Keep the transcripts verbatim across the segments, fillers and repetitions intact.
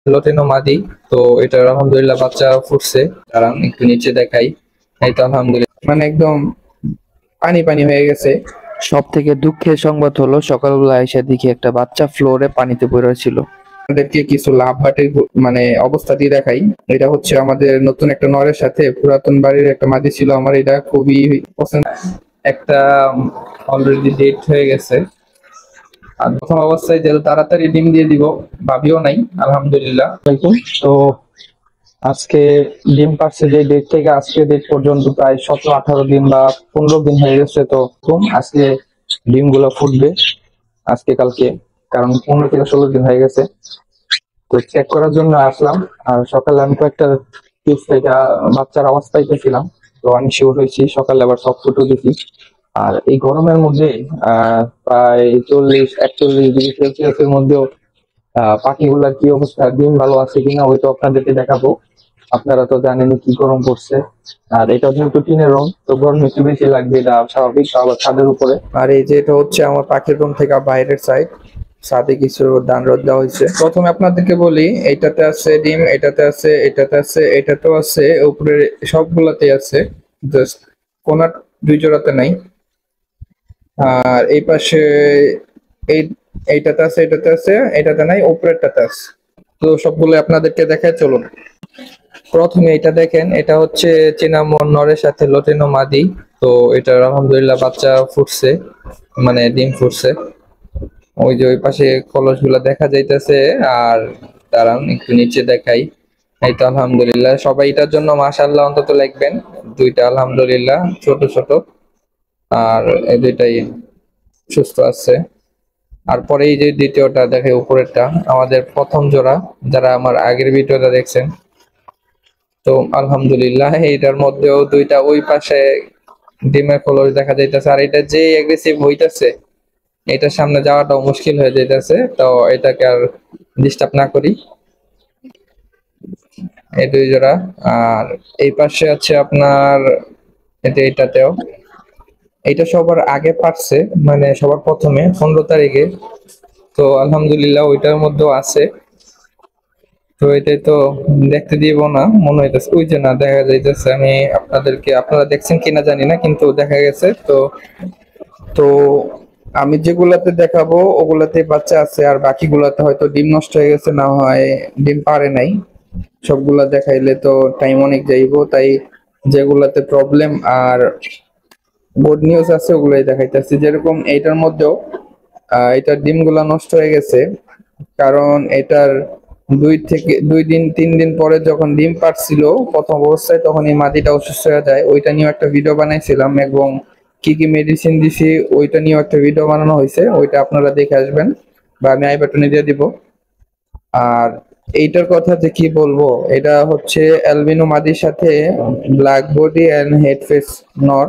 লটিনো মাদি। তো এটা আলহামদুলিল্লাহ বাচ্চা ফুটছে। দাঁড়ান একটু নিচে দেখাই। এই তো আলহামদুলিল্লাহ মানে একদম পানি পানি হয়ে গেছে। সব থেকে দুঃখের সংবাদ হলো সকালবেলা এসে দেখি একটা বাচ্চা ফ্লোরে পানিতে পড়ে ছিল। আমাদেরকে কিছু লাভ বাটের মানে অবস্থাটি দেখাই। এটা হচ্ছে আমাদের নতুন একটা নরের সাথে পুরাতন বাড়ির একটা মাদি ছিল আমার, এটা খুবই পছন্দ। একটা অলরেডি ডেট হয়ে গেছে। আর প্রথম অবস্থায় যে তাড়াতাড়ি ডিম দিয়ে দিব ভাবিও নাই। আলহামদুলিল্লাহ। তো আজকে ডিম পারছে যে ডেট থেকে আজকে ডেট পর্যন্ত প্রায় সতেরো আঠারো দিন বা পনেরো দিন হয়ে গেছে। তো আজকে ডিম গুলো ফুটবে আজকে কালকে, কারণ পনেরো থেকে ষোলো দিন হয়ে গেছে। তো চেক করার জন্য আসলাম। আর সকালে আমি কয়েকটা টিপস থেকে বাচ্চার আওয়াজ পাইতেছিলাম, তো আমি শিওর হয়েছি সকালে আবার সব ফুটো দেখি। আর এই গরমের মধ্যে আহ প্রায় চল্লিশ একচল্লিশ ডিগ্রি সেলসিয়াসের মধ্যেও আহ পাখিগুলার কি অবস্থা, ডিম ভালো আছে কিনা ওই তো আপনাদেরকে দেখাবো। আপনারা তো জানেনই কি গরম পড়ছে। আর এটা যেহেতু টিনের রুম, তো গরম একটু বেশি লাগবে, এটা স্বাভাবিক। আবার ছাদের উপরে, আর এই যে এটা হচ্ছে আমার পাখির রুম থেকে বাইরের সাইড। ছাদে কিছু ধান রোদ দেওয়া হয়েছে। প্রথমে আপনাদেরকে বলি, এইটাতে আছে ডিম, এটাতে আছে, এটাতে আছে, এটাতেও আছে, উপরে সবগুলাতে আছে, জাস্ট কোনার দুই জোড়াতে নাই। আর এই পাশে এই এইটাতে আছে, এটাতে আছে, এটাতে নাই, উপরেরটাতে আছে। তো সবগুলো আপনাদেরকে দেখায় চলুন। প্রথমে এটা দেখেন, এটা হচ্ছে চিনামন নরের সাথে লটিনো মাদি। তো এটা আলহামদুলিল্লাহ বাচ্চা ফুটছে, মানে ডিম ফুটছে। ওই যে ওই পাশে কলস গুলা দেখা যাইতেছে। আর দাঁড়ান একটু নিচে দেখাই। এই তো আলহামদুলিল্লাহ, সবাই এটার জন্য মাশাআল্লাহ অন্তত লিখবেন। দুইটা আলহামদুলিল্লাহ ছোট ছোট, আর এই দুইটাই সুস্থ আছে। আর পরে এই যে দ্বিতীয়টা দেখে উপরেরটা, আমাদের প্রথম জোড়া, যারা আমার আগের ভিডিওটা দেখছেন। তো আলহামদুলিল্লাহ এইটার মধ্যেও দুইটা ওই পাশে ডিমের কলস দেখা যাইতেছে। আর এটা যে এগ্রেসিভ হইতাছে, এটার সামনে যাওয়াটাও মুশকিল হয়ে যাইতেছে। তো এটাকে আর ডিস্টার্ব না করি। এই দুই জোড়া। আর এই পাশে আছে আপনার এটা, এটাতেও এটা সবার আগে পারছে, মানে সবার প্রথমে পনেরো তারিখে। তো আলহামদুলিল্লাহ ওইটার মধ্যেও আছে। তো এটাই তো দেখতে দিব না মনে হইতেছে, ওই যে না দেখা যাইতেছে। আমি আপনাদেরকে, আপনারা দেখছেন কিনা জানি না, কিন্তু দেখা গেছে। তো তো আমি যেগুলাতে দেখাবো ওগুলাতে বাচ্চা আছে, আর বাকিগুলাতে হয়তো ডিম নষ্ট হয়ে গেছে, না হয় ডিম পারে নাই। সবগুলা দেখাইলে তো টাইম অনেক যাইবো, তাই যেগুলাতে প্রবলেম আর গুড নিউজ আছে ওগুলাই দেখাইতেছি। যেরকম এইটার মধ্যেও আহ এটার ডিমগুলা নষ্ট হয়ে গেছে, কারণ এটার দুই থেকে দুই দিন তিন দিন পরে যখন ডিম পারছিল প্রথম অবস্থায়, তখন এই মাদিটা অসুস্থ হয়ে যায়। ওইটা নিয়েও একটা ভিডিও বানাইছিলাম, এবং কি কি মেডিসিন দিছি ওইটা নিয়েও একটা ভিডিও বানানো হয়েছে। ওইটা আপনারা দেখে আসবেন, বা আমি আই বাটনে দিয়ে দিব। আর এইটার কথা যে কি বলবো, এটা হচ্ছে অ্যালবিনো মাদির সাথে black body and head face নর।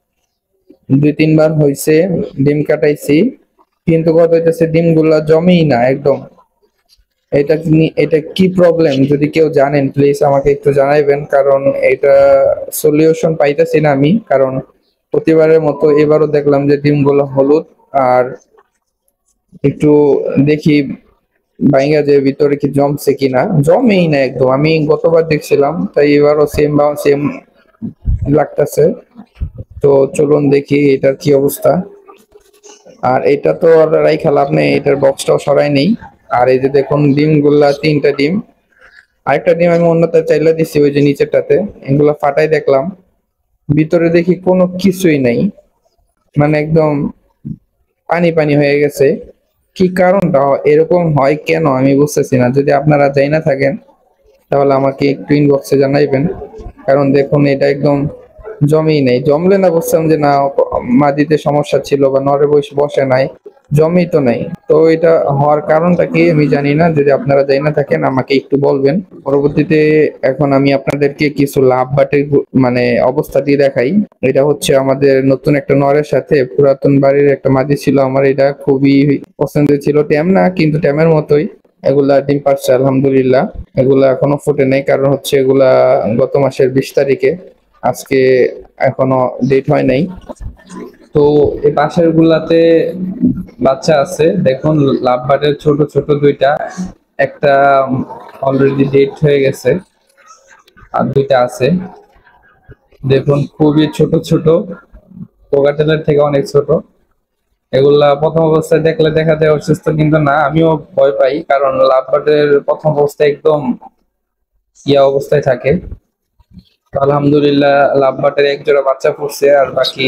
দুই তিনবার হয়েছে, ডিম কাটাইছি, কিন্তু কথা হইতেছে ডিম গুলা জমেই না একদম। এটা এটা কি প্রবলেম, যদি কেউ জানেন প্লিজ আমাকে একটু জানাইবেন, কারণ এটা সলিউশন পাইতেছি না আমি। কারণ প্রতিবারের মতো এবারও দেখলাম যে ডিমগুলো হলুদ, আর একটু দেখি বাইঙ্গা যে ভিতরে কি জমছে কিনা, জমেই না একদম। আমি গতবার দেখছিলাম, তাই এবারও সেম বা সেম লাগতেছে। তো চলুন দেখি এটার কি অবস্থা। আর এটা তো আর রাইখা লাভ নেই, এটার বক্সটাও সরাই নেই। আর এই যে দেখুন ডিম গুলা, তিনটা ডিম। আরেকটা ডিম আমি অন্যটা চাইলে দিছি ওই যে নিচেরটাতে, এগুলা ফাটাই দেখলাম, ভিতরে দেখি কোনো কিছুই নাই, মানে একদম পানি পানি হয়ে গেছে। কি কারণটা এরকম হয় কেন আমি বুঝতেছি না। যদি আপনারা যাই না থাকেন তাহলে আমাকে একটু ইনবক্সে জানাইবেন। কারণ দেখুন এটা একদম জমেই নেই। জমলে না বুঝতাম যে না মাদিতে সমস্যা ছিল, বা নরে বসে বসে নাই, জমেই তো নাই। তো এটা হওয়ার কারণটা কি আমি জানি না, যদি আপনারা জানি না থাকেন আমাকে একটু বলবেন পরবর্তীতে। এখন আমি আপনাদেরকে কিছু লাভ বাটের মানে অবস্থাটি দেখাই। এটা হচ্ছে আমাদের নতুন একটা নরের সাথে পুরাতন বাড়ির একটা মাদি ছিল আমার, এটা খুবই পছন্দের ছিল। ট্যাম না, কিন্তু ট্যামের মতোই। এগুলা ডিম পারছে আলহামদুলিল্লাহ। এগুলা এখনো ফুটে নেই, কারণ হচ্ছে এগুলা গত মাসের বিশ তারিখে, আজকে এখনো ডেট হয় নাই। তো এই পাশের গুলাতে বাচ্চা আছে, দেখুন লাভ বাটের ছোট ছোট দুইটা, একটা অলরেডি ডেট হয়ে গেছে, আর দুইটা আছে। দেখুন খুবই ছোট ছোট, কোকাটেলের থেকে অনেক ছোট। এগুলা প্রথম অবস্থায় দেখলে দেখা যায় অসুস্থ, কিন্তু না, আমিও ভয় পাই, কারণ লাভবার্ডের প্রথম অবস্থায় একদম ইয়া অবস্থায় থাকে। আলহামদুলিল্লাহ লাভবার্ডের এক জোড়া বাচ্চা ফুটছে, আর বাকি।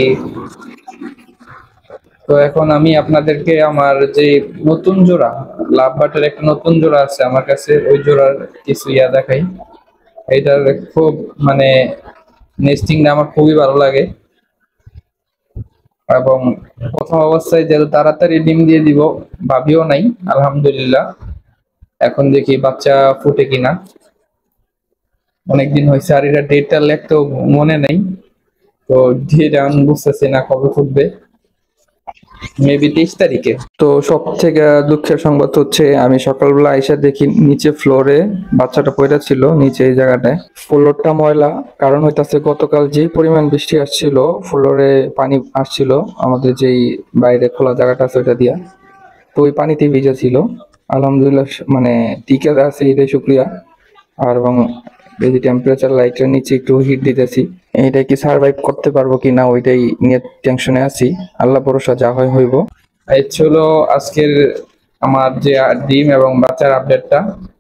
তো এখন আমি আপনাদেরকে আমার যে নতুন জোড়া লাভবার্ডের একটা নতুন জোড়া আছে আমার কাছে, ওই জোড়ার কিছু ইয়া দেখাই। এটার খুব মানে নেস্টিংটা আমার খুবই ভালো লাগে, এবং প্রথম অবস্থায় যেহেতু তাড়াতাড়ি ডিম দিয়ে দিব ভাবিও নাই। আলহামদুলিল্লাহ এখন দেখি বাচ্চা ফুটে কিনা। অনেকদিন হয়েছে, আর এটা ডেটটা লেখতেও মনে নেই, তো ডেট আমি বুঝতেছি না কবে ফুটবে। মেবি তেইশ তারিখে। তো সব থেকে দুঃখের সংবাদ হচ্ছে আমি সকালবেলা আইসা দেখি নিচে ফ্লোরে বাচ্চাটা পড়ে ছিল, নিচে এই জায়গাটায়। ফ্লোরটা ময়লা, কারণ হইতাছে গতকাল যে পরিমাণ বৃষ্টি আসছিল ফ্লোরে পানি আসছিল আমাদের যেই বাইরে খোলা জায়গাটা আছে ওইটা দিয়া, তো ওই পানিতে ভিজা ছিল। আলহামদুলিল্লাহ মানে টিকে আছে, এটাই শুক্রিয়া। আর এবং এই যে টেম্পারেচার লাইটের নিচে একটু হিট দিতেছি, এটা কি সার্ভাইভ করতে পারবো কিনা ওইটাই নিয়ে টেনশনে আছি। আল্লাহ ভরসা, যা হয় হইব। এই ছিল আজকের আমার যে ডিম এবং বাচ্চার আপডেটটা।